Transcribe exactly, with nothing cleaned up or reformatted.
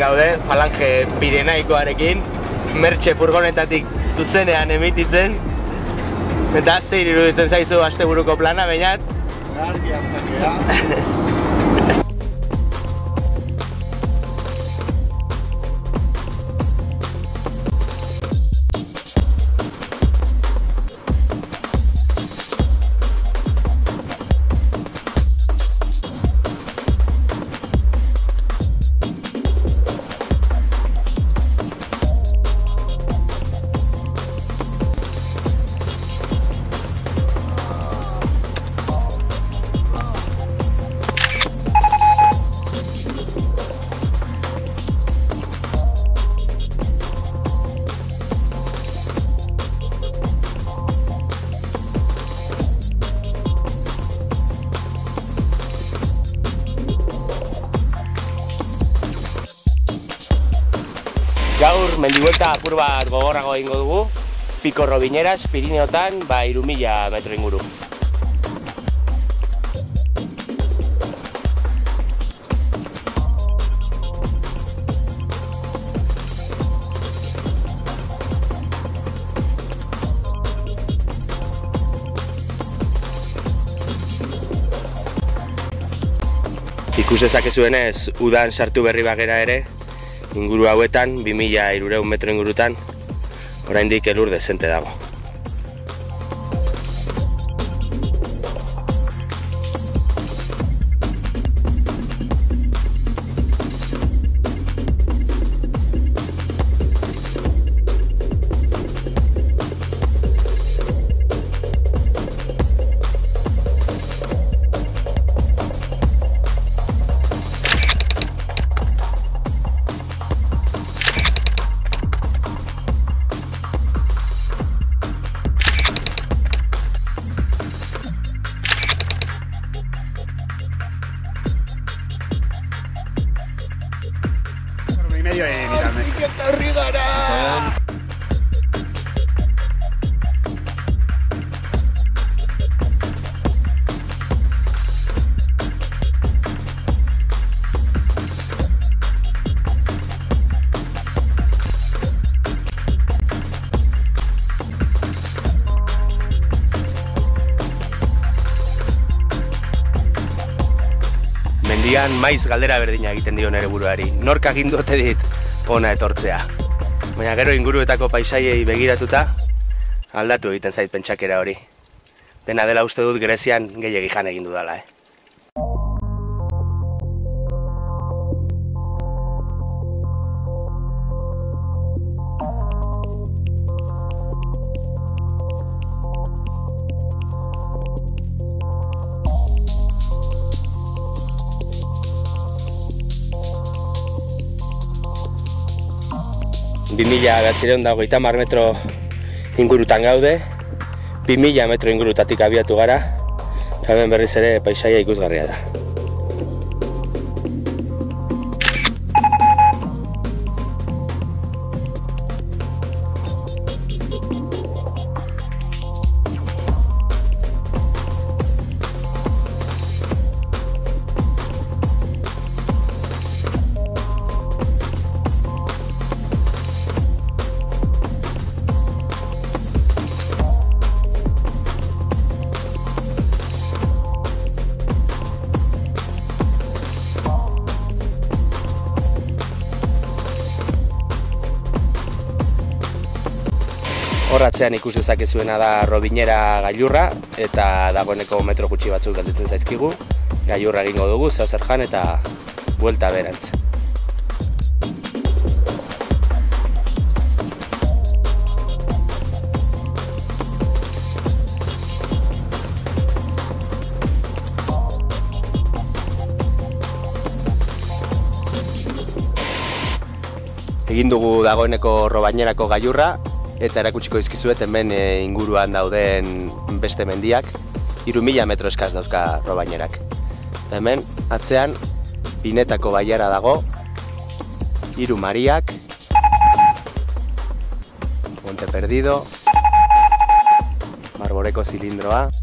gaude, Falange Pirenaikoarekin, Mertxe furgonetatik zuzenean emititzen. Eta zein iruditzen zaizu asteburuko plana, Beñat? Argi azakea. Gaur mendibuelta apur bat gogorrago egingo dugu, Piko Robiñeras, Pirineotan, ba, hiru mila metro inguru. Ikus dezakezuenez, udan sartu berri bagera ere, inguru hauetan, bi mila hirurehun metro ingurutan, oraindik elur dezente dago. Y medio de mirarme. ¡Ay, que te rigará! Mendian maiz galdera berdina egiten dio nere buruari. Nork agindu ote dit ona etortzea. Baina gero inguruetako paisaiei begiratuta aldatu egiten zait pentsakera hori. Dena dela uste dut Grezian gehiegi jan egin dudala, eh. bi mila bederatziehun eta hogeita hamar metro ingurutan gaude, bi mila metro ingurutatik abiatu gara, eta hemen berriz ere paisaia ikusgarria da. Horratzean ikus dezakezuena da Robiñera gailurra, eta dagoeneko metro gutxi batzuk gelditzen zaizkigu. Gailurra egingo dugu, zeu zer jan eta buelta berantz. Egin dugu dagoeneko Robiñerako gailurra, eta erakutsiko dizkizuet hemen inguruan dauden beste mendiak, hiru mila metro eskaz dauzka Robiñerak. Eta hemen atzean Pinetako bailara dago, hiru mariak, Monte Perdido, Marboreko zilindroa.